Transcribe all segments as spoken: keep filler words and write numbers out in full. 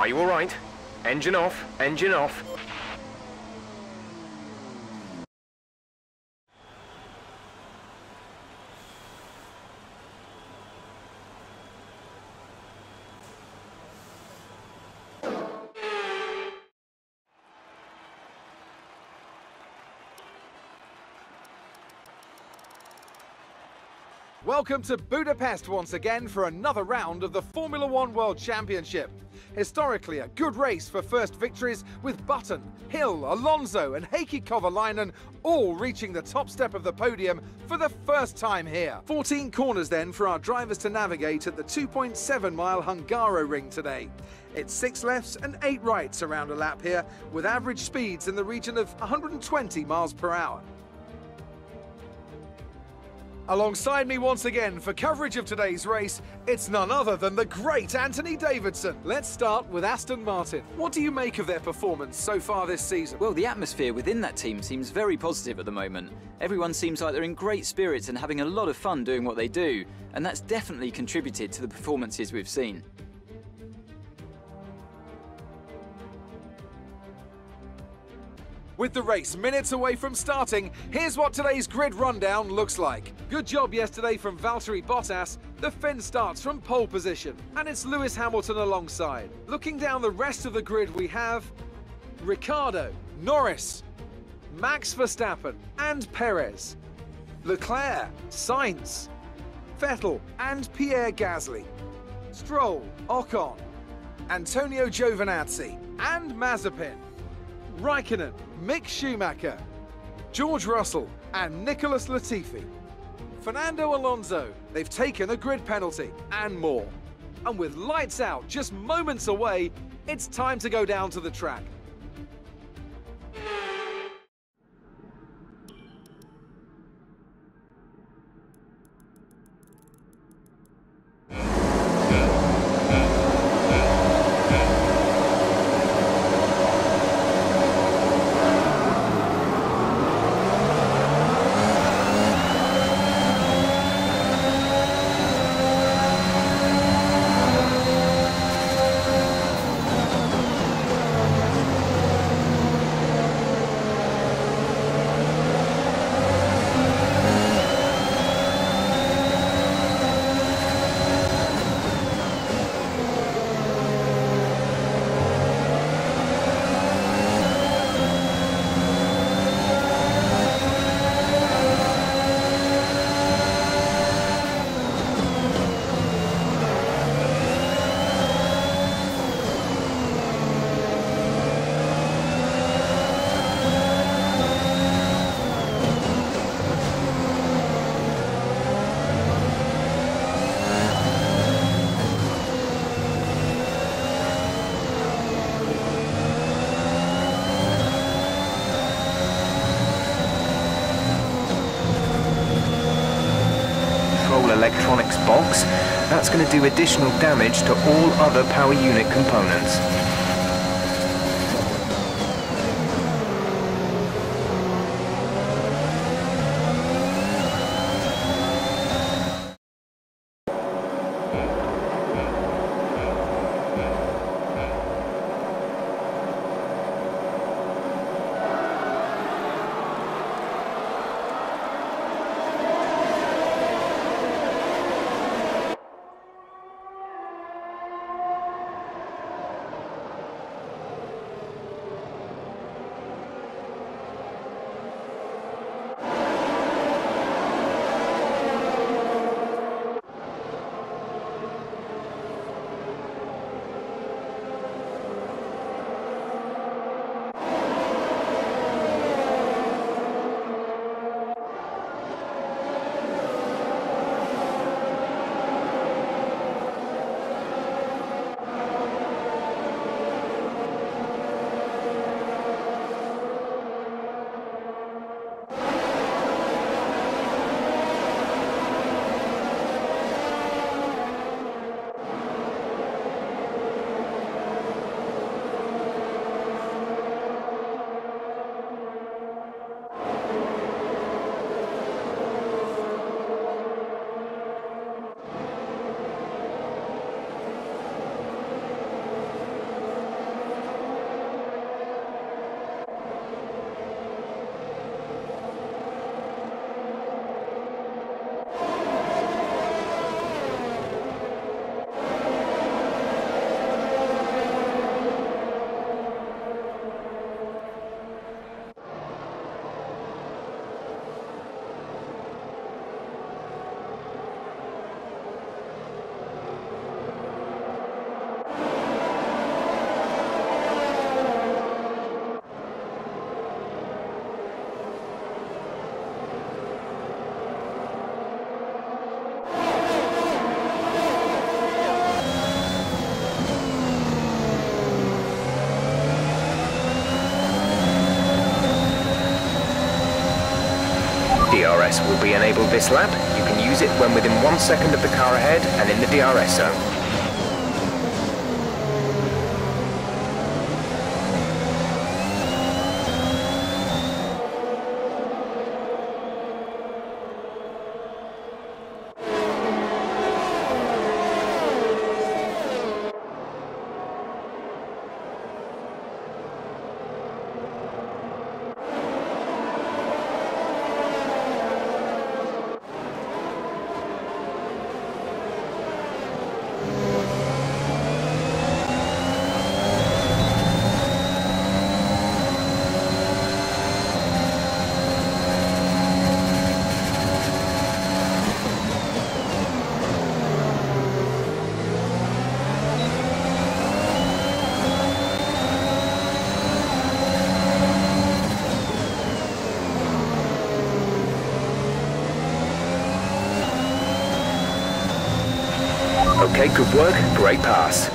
Are you all right? Engine off, engine off. Welcome to Budapest once again for another round of the Formula One World Championship. Historically a good race for first victories, with Button, Hill, Alonso and Heikki Kovalainen all reaching the top step of the podium for the first time here. fourteen corners then for our drivers to navigate at the two point seven mile Hungaroring today. It's six lefts and eight rights around a lap here, with average speeds in the region of one hundred twenty miles per hour. Alongside me once again for coverage of today's race, it's none other than the great Anthony Davidson. Let's start with Aston Martin. What do you make of their performance so far this season? Well, the atmosphere within that team seems very positive at the moment. Everyone seems like they're in great spirits and having a lot of fun doing what they do, and that's definitely contributed to the performances we've seen. With the race minutes away from starting, here's what today's grid rundown looks like. Good job yesterday from Valtteri Bottas. The Finn starts from pole position, and it's Lewis Hamilton alongside. Looking down the rest of the grid, we have Ricciardo, Norris, Max Verstappen and Perez, Leclerc, Sainz, Vettel and Pierre Gasly, Stroll, Ocon, Antonio Giovinazzi and Mazepin, Raikkonen, Mick Schumacher, George Russell and Nicholas Latifi, Fernando Alonso, they've taken a grid penalty, and more. And with lights out just moments away, it's time to go down to the track. Electronics box, that's going to do additional damage to all other power unit components. device will be enabled this lap. You can use it when within one second of the car ahead and in the D R S zone. Okay, good work, great pass.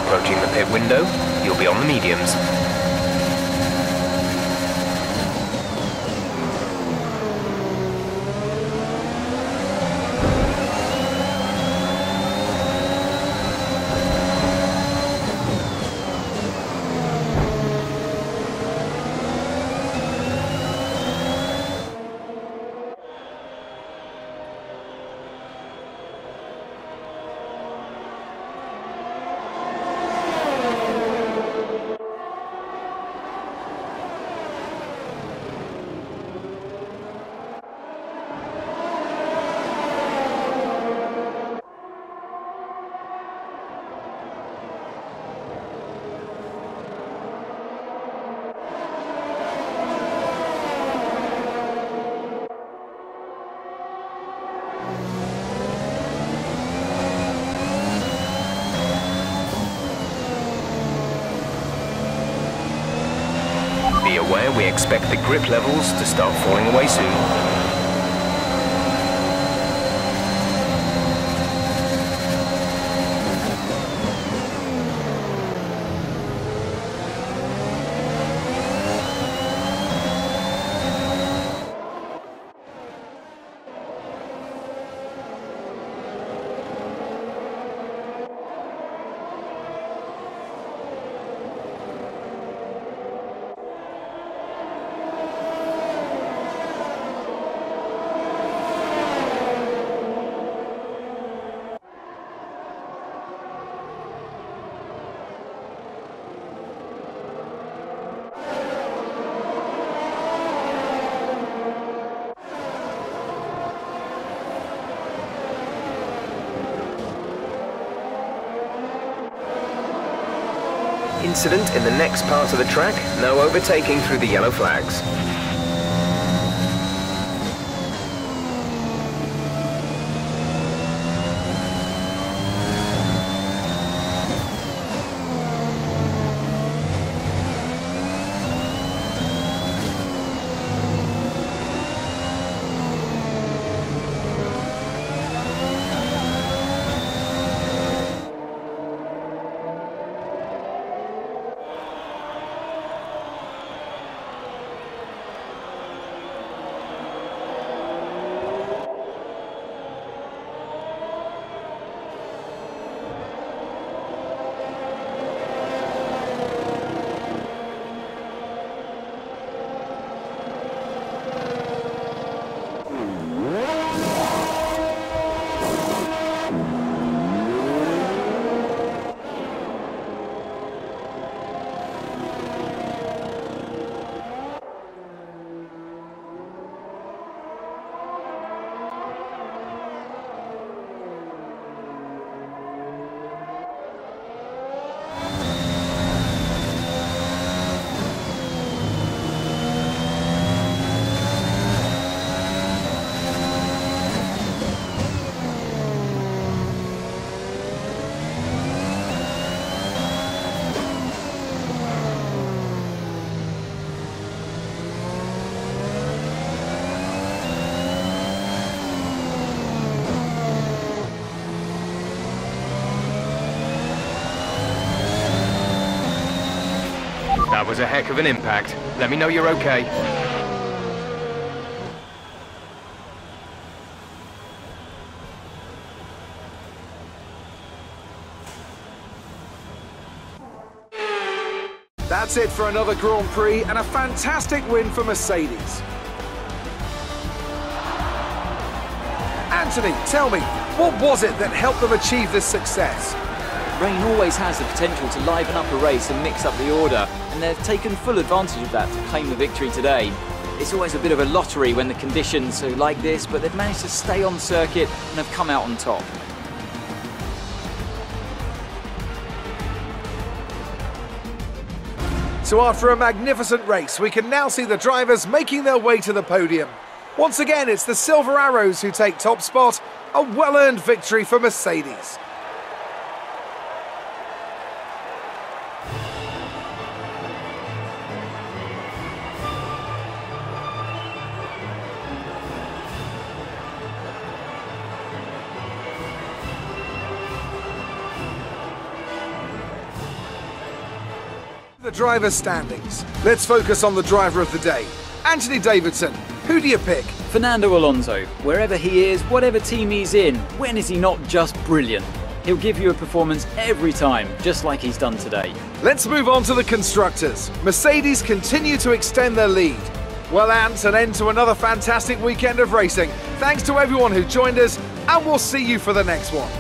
Approaching the pit window, you'll be on the mediums. Be aware we expect the grip levels to start falling away soon. Incident in the next part of the track, no overtaking through the yellow flags. That was a heck of an impact. Let me know you're okay. That's it for another Grand Prix and a fantastic win for Mercedes. Anthony, tell me, what was it that helped them achieve this success? Rain always has the potential to liven up a race and mix up the order, and they've taken full advantage of that to claim the victory today. It's always a bit of a lottery when the conditions are like this, but they've managed to stay on circuit and have come out on top. So after a magnificent race, we can now see the drivers making their way to the podium. Once again, it's the Silver Arrows who take top spot, a well-earned victory for Mercedes. The driver's standings. Let's focus on the driver of the day. Anthony Davidson, who do you pick? Fernando Alonso. Wherever he is, whatever team he's in, when is he not just brilliant? He'll give you a performance every time, just like he's done today. Let's move on to the constructors. Mercedes continue to extend their lead. Well, Ant, an end to another fantastic weekend of racing. Thanks to everyone who joined us, and we'll see you for the next one.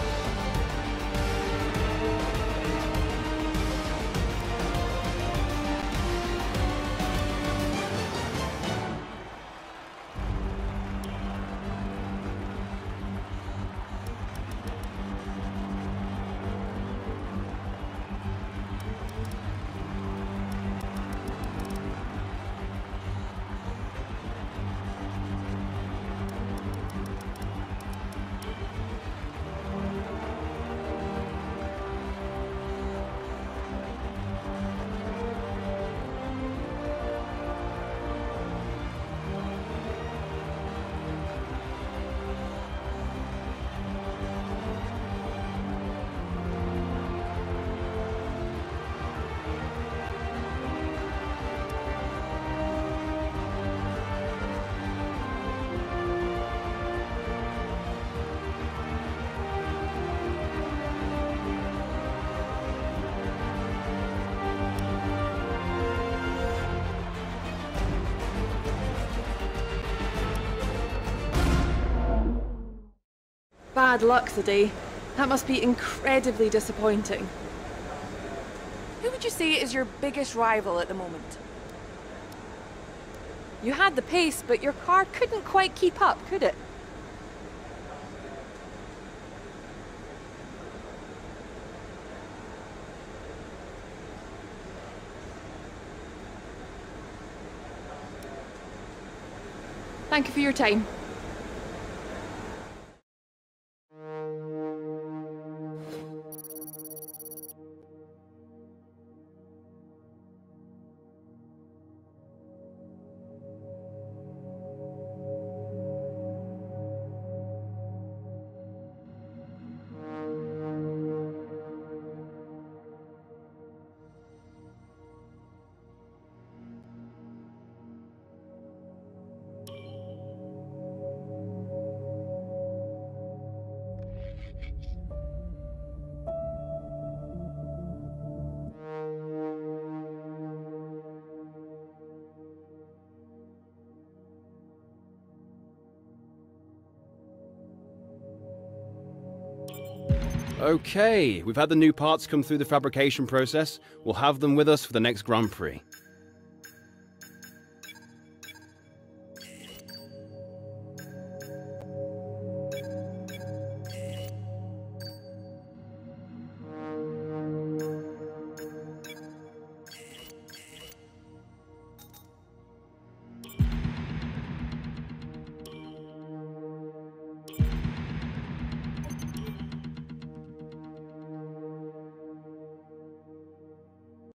Bad luck today. That must be incredibly disappointing. Who would you say is your biggest rival at the moment? You had the pace, but your car couldn't quite keep up, could it? Thank you for your time. Okay, we've had the new parts come through the fabrication process. We'll have them with us for the next Grand Prix.